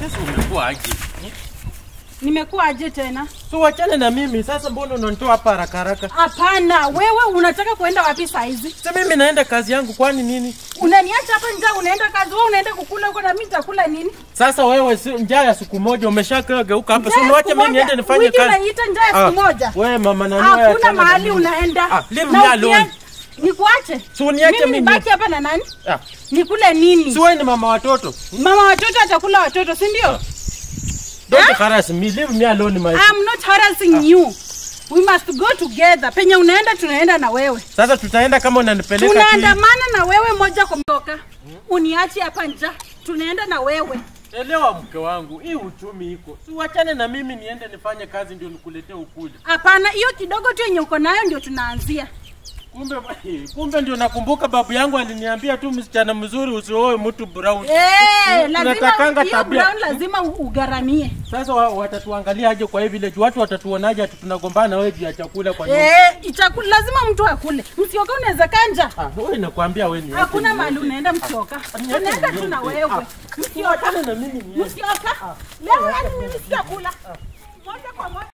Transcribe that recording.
Sasa umekuwa aje? Nimekuwa aje tena? So wachane na mimi. Sasa mbona unanitoa hapa haraka haraka? Hapana, wewe unataka kuenda wapi saa hizi? Sasa mimi naenda kazi yangu, kwani nini? Unaniacha hapa njaa, unaenda kazi, wewe unaenda kukula huko na mimi nitakula nini? Sasa wewe njaa ya siku moja umeshageuka hapa. So niache mimi niende nifanye kazi. Wiki naita njaa ya siku moja. Wewe mama nani wewe? Hakuna mahali unaenda. Leave me alone. Nikuache? So niache mimi. Mimi nibaki hapa na nani? Nikule nini? So wewe ni mama watoto. Mama watoto atakula watoto, si ndio? Don't harass me. Leave me alone my. I'm not harassing you. We must go together. Penye unaenda tunaenda na wewe. Sasa tutaenda kama unanipeleka tu. Tunaandamana na wewe moja kwa moja. Uniache hapa njaa. Tunaenda na wewe. Elewa mke wangu, hii uchumi iko. Si wachane na mimi niende nifanye kazi ndio nikuletee ukuli. Hapana, hiyo kidogo tu yenye uko nayo ndio tunaanzia. Kumbe ndio nakumbuka babu yangu aliniambia tu msichana mzuri usioe mtu brown. Lazima hiyo brown lazima ugaramie. Sasa watatuangalia aje kwa hivi vile watu watatuonaje tunagombana wewe juu ya chakula kwa nini? Chakula lazima mtu akule. Msioka unaweza kanja. Wewe nakwambia wewe ni. Hakuna mahali unaenda msioka. Tunaenda tu na wewe. Msioka na mimi ni. Msioka. Leo yani mimi sitakula. Moja kwa moja.